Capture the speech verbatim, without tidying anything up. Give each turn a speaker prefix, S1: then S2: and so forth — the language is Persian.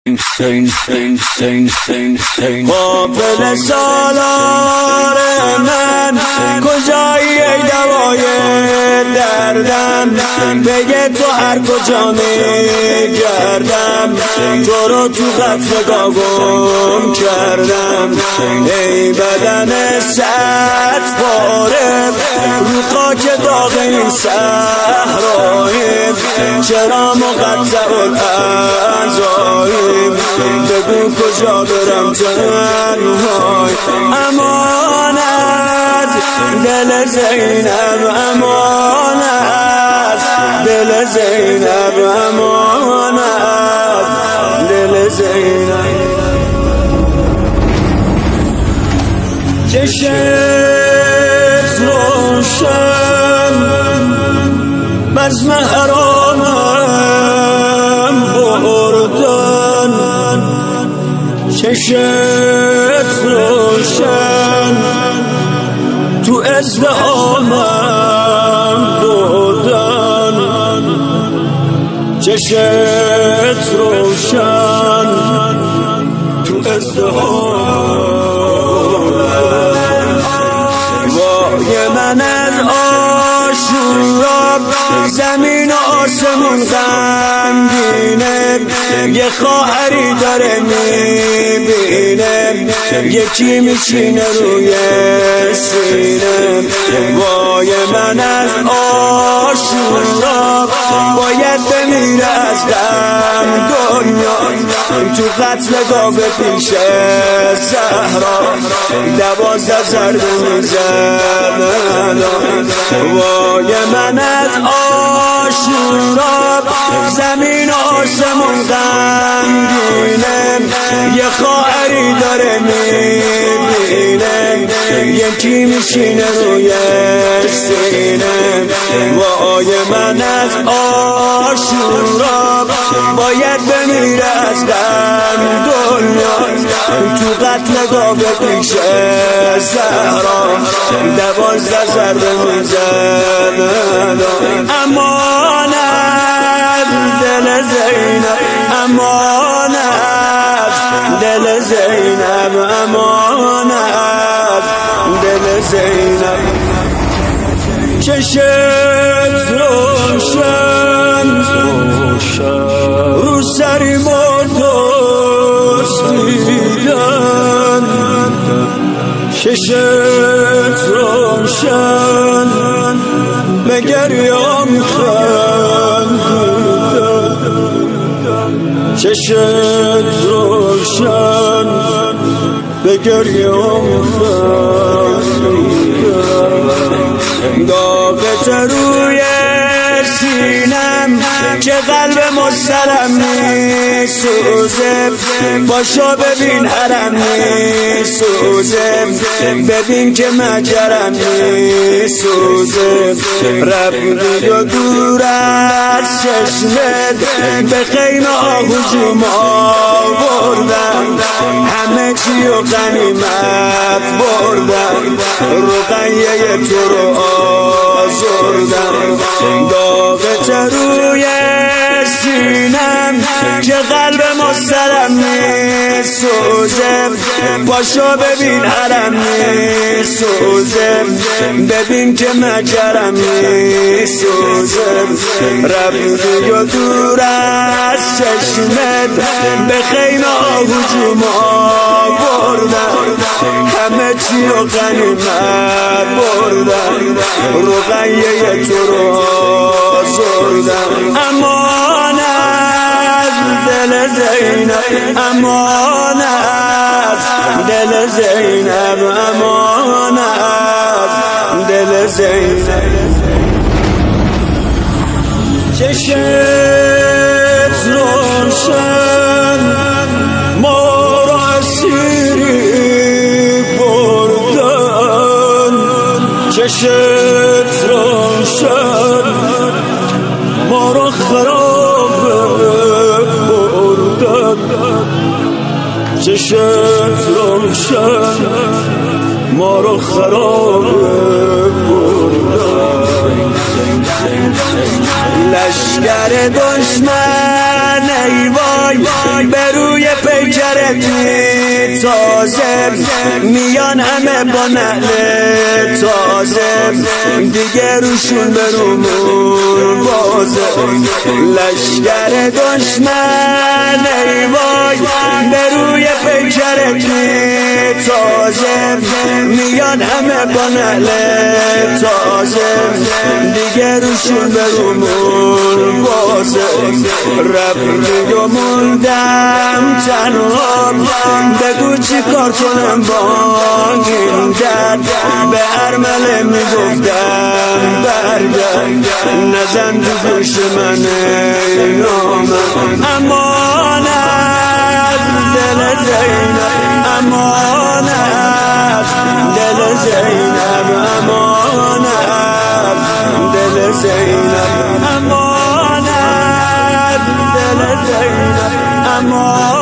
S1: قافل سالار من کجایی ای دوای دردم، بگه تو هر کجا میگردم تو رو تو قفل گم کردم. ای بدن صد پاره رو خاک داغ این صحرایی، چرا مقطع الاعضایی، بگو کجا برم تنهای. امانت دل زینب، امانت دل زینب، امانت دل زینب. چشت روشن بزم حرامم بردن، چشت روشن تو ازدهامم بردن، چشت روشن تو ازدهامم. وای من از آشورا زمین و آسمون غمگینه، یه خواهری داره میبینه یکی میشینه روی سینه. وای من از آشورا باید بمیره از غم دنیا، تو قتل گاو پیش زهرا دوازده ضربه میزد. وای من از آشورا زمین و آسمون غمگینه، یه خواهری داره میبینه یکی میشینه روی سینه. وای من از آشورا باید بمیره از غم دنیا، تو قتل گاو پیش زهرا دوازده ضربه میزد. امانت دل زینب، امانت دل زینب، امانت دل زینب. چشت روشن رو سری مردست دیدن، چشت روشن به گریام خندیدن، چشت روشن به گریام خندیدن. داغت روی سینم که قلب مسترم میسوزه، باشو ببین حرم میسوزه، ببین که مجرم میسوزه. رفتی و دور از چشمت به خیمه آهجوم آوردم، همه چی و غنیمت بردم، رقیه تو رو آزردم. داغت روی سینم که قلب مسترم میسوزه، باشو ببین حرم میسوزه، ببین که مجرم میسوزه. رفتی و دور از چشمت به خیمه آهجوم آوردم، همه چی و غنیمت بردم، رقیه تو رو آزردم. امانت دل زینب، امانت دل زینب، امانت دل زینب. چشت روشن ما را اسیری بردن، چشت روشن ما را خراب بردن، چشت روشن ما را خراب بردن. لشکر دشمن ای وای به روی پیکرتی تازه میان همه با نعل تازه دیگه روشون برومون بازه لشکر دشمن ای وای بروی پیکرتی تازه میان همه با نعل تازه دیگه روشون برومون بازه رفتی و موندم تنها بگو چی کار کنم با این درد به ارمله میگفتم برگرد نزن تو گوش من نامم امانت دل زینب امانت دل زینب امانت دل زینب امانت دل زینب امانت